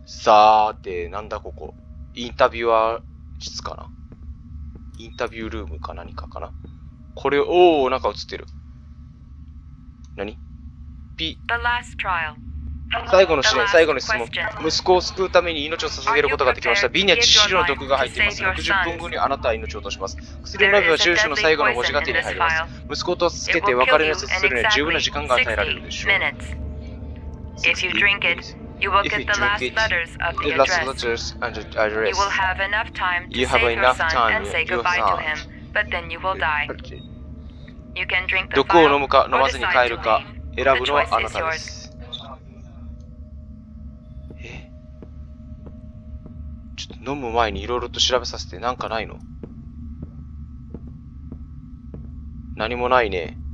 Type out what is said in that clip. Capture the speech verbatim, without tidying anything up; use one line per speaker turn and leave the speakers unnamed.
さーて、なんだここ。インタビュアー室かな？インタビュールームか何かかな？これ、おー、なんか映ってる。何？ピ。最後の試練、最後の質問。息子を救うために命を捧げることができました。瓶には致死量の毒が入っています。ろくじゅっぷんごにあなたは命を落とします。薬を飲めば住所の最後の文字が手に入ります。息子と助けて別れの説するには十分な時間が与えられるでしょう。
If you drink it, you will get the last letters of the address. You will have enough time to save your son and say goodbye to him, but then you will die. You can drink the
毒を飲
vial
むか飲
or
まずに
decide
帰る
to
か
leave.
選
The
ぶのは
choice
あな
is
たで
yours.
す。え？ちょっと飲む前にいろいろと調べさせてなんかないの？何もないね。